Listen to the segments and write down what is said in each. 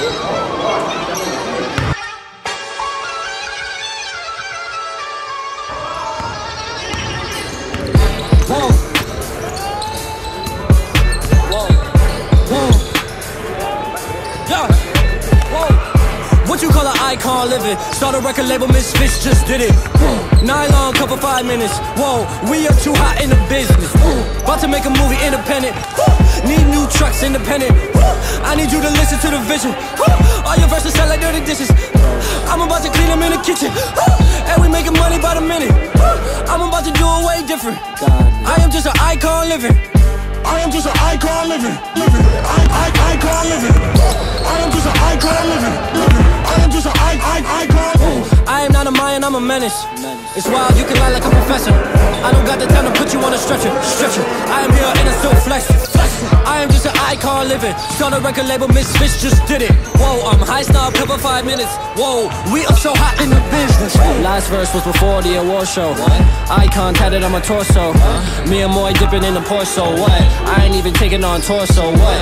What you call an icon living? Start a record label, Misfits just did it. Nylon cover 5 minutes. Whoa, we are too hot in the business. About to make a movie independent. Need new trucks independent. I need you to listen to the vision. All your verses sound like dirty dishes. I'm about to clean them in the kitchen. And we making money by the minute. I'm about to do it way different. I am just an icon living. I am just an icon living. Icon living. I am just an icon living. I am just an icon. I am not a Mayan, I'm a menace. It's wild, you can lie like a professor. I don't got the time to put you on a stretcher. I am here and it's still flex. I am just an icon living. Start a record label, Misfits just did it. Whoa, I'm high star, cover 5 minutes. Whoa, we are so hot in the business. Last verse was before the award show. Icon tatted on my torso. Me and Moy dipping in the Porso. What? I ain't even taking on torso. What?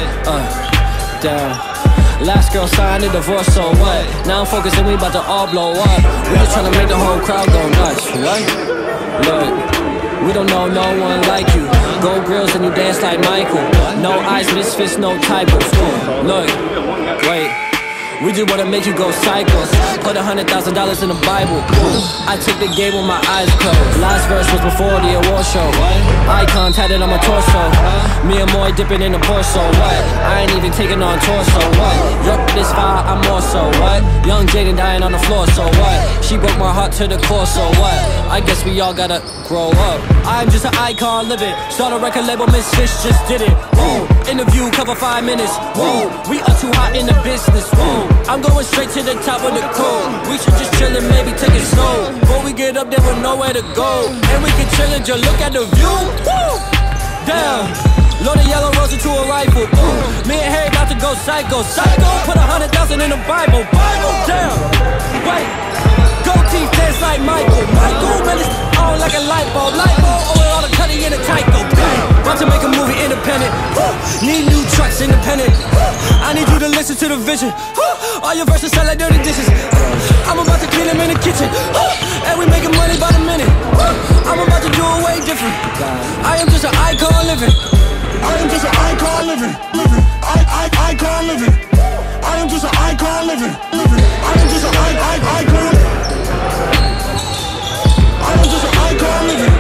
Damn. Last girl signed a divorce, so what? Now I'm focusing, we about to all blow up. We just tryna make the whole crowd go nuts. What? Look, we don't know no one like you. Gold grills and you dance like Michael. No eyes, Misfits, no typos. Look, wait. We just wanna make you go psycho. Put $100,000 in the Bible. I took the game with my eyes closed. Last verse was before the award show. Icon tatted on my torso. Me and Moy dipping in the Porso. What? I ain't even taking on torso. What? Yup, this fire, I'm more so. What? Young Jaden dying on the floor. So what? She broke my heart to the core. So what? I guess we all gotta grow up. I'm just an icon living. Start a record label, Misfits just did it. Whoa. Interview cover 5 minutes. Whoa. We are too hot in the business. Whoa. I'm going straight to the top of the code. We should just chill and maybe take it slow. Before we get up there with nowhere to go. And we can chill and just look at the view. Woo! Damn. Load a yellow rose into a rifle. Me and Harry about to go psycho. Put 100,000 in the Bible. Damn. Wait. Gold teeth dance like Michael. Man, it's on like a light bulb. Over all the cutting in a Tyco. About to make a movie independent. Need new trucks independent. I need you to listen to the vision. All your verses sound like dirty dishes. I'm about to clean them in the kitchen. And we making money by the minute. I'm about to do it way different. I am just an icon living. I am just an icon living. Icon living. I am just an icon living. I am just an icon. I am just an icon living.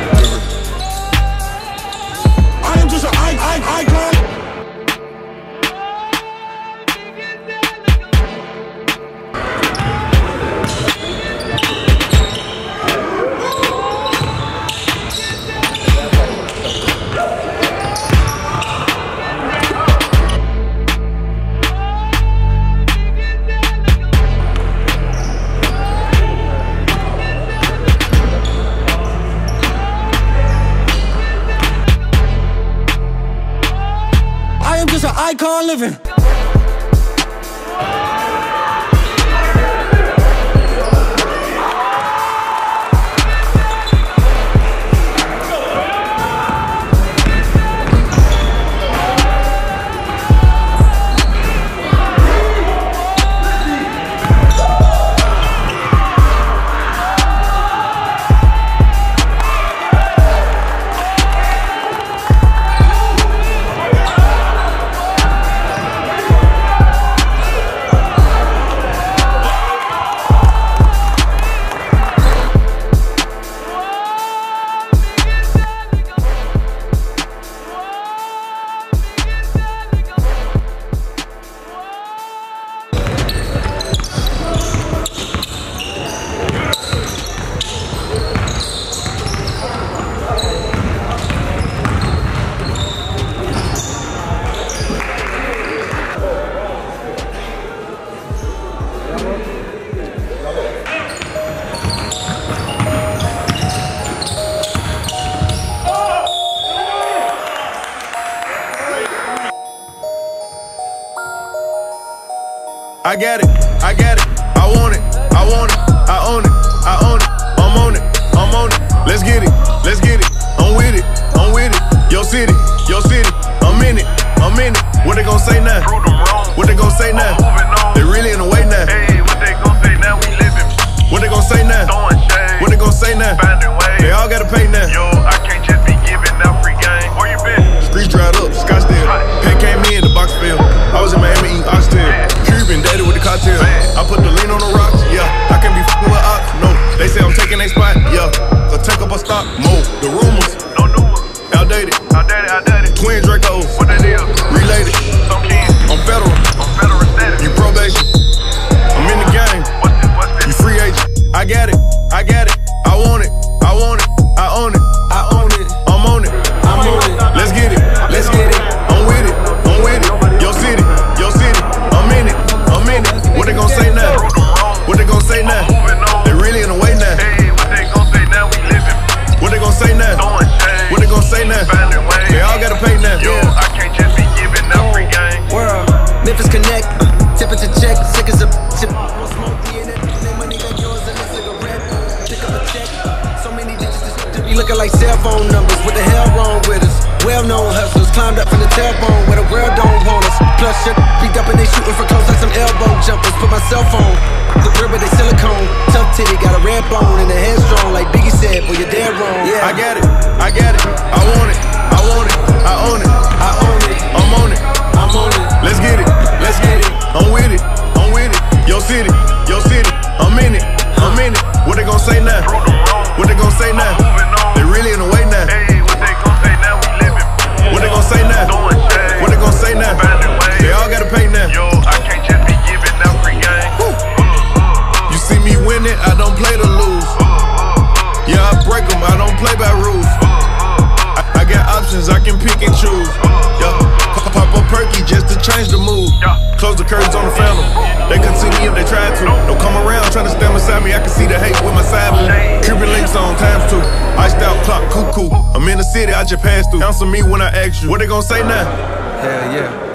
I am just an icon. Icon living. I got it, I got it, I want it, I want it, I own it, I own it, I'm on it, I'm on it. Let's get it, I'm with it, I'm with it. Your city, I'm in it, I'm in it. What they gon' say now? What they gon' say now? They really taking their spot, yeah. So take up a stock, move. The rumors, no new ones. outdated. Outdated. Twin Dracos, What that is? related. Some kin. I'm federal, Status. you probation. I'm in the game, What's this? you free agent. I got it, I got it. I want it, I want it, I own it. I own it, I'm on it, I'm on it. let's get it. Let's get it. I'm with it, I'm with it. Your city, I'm in it, I'm in it. What they gon' say now? What they gon' say now? They really in the way now. Hey, what they gon' say now? We living. What they gon' say now? Throwing shade. What they gon' say now? Finding ways. They all gotta pay now. Yo, I can't just be giving out free game. World, Memphis Connect, temperature check, sick as a chip. You looking like cell phone numbers, what the hell wrong with us? Well-known hustlers climbed up from the tailbone where the world don't want us. Plus shit, beat up and they shooting for close like some elbow jumpers. Put my cell phone, the rib with they silicone. Tough titty, got a red bone and the head strong like Biggie said, boy you're dead wrong. Yeah, I got it, I got it. I want it, I want it, I own it. I own it, I'm on it, I'm on it. let's get it, let's get it. I'm with it, I'm with it. Your city, I'm in it, I'm in it. What they gon' say now? What they gon' say now? They really in the way now. Hey, what they gon' say now? We living. What they gon' say now? Throwing shade. What they gon' say now? Finding ways. They all gotta pay now. Yo, I can't just be giving out free game. You see me winning, I don't play to lose. Yeah, I break them, I don't play by rules. I got options, I can pick and choose. Yeah, pop a perky just to change the mood. Close the curtains on the phantom. They couldn't see me if they tried to. Don't come around trying to stand beside me, I can see the hate with my side blue. Cuban links on ×2. Iced out clock, cuckoo. I'm in the city, I just passed through. Answer me when I ask you. What they gon' say now? Hell yeah.